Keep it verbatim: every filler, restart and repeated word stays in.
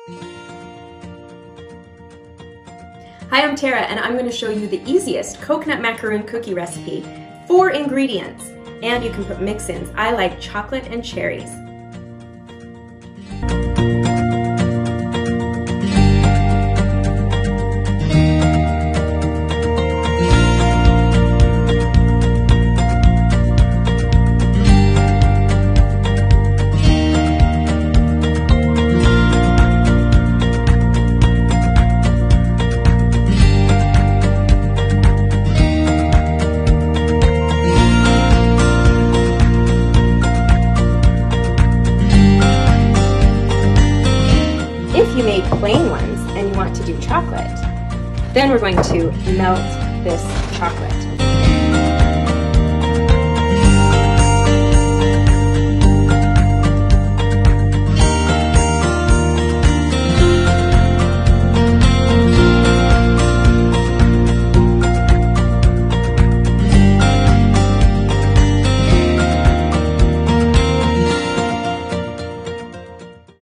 Hi, I'm Tara, and I'm going to show you the easiest coconut macaroon cookie recipe. Four ingredients, and you can put mix-ins. I like chocolate and cherries. If you made plain ones and you want to do chocolate, then we're going to melt this chocolate.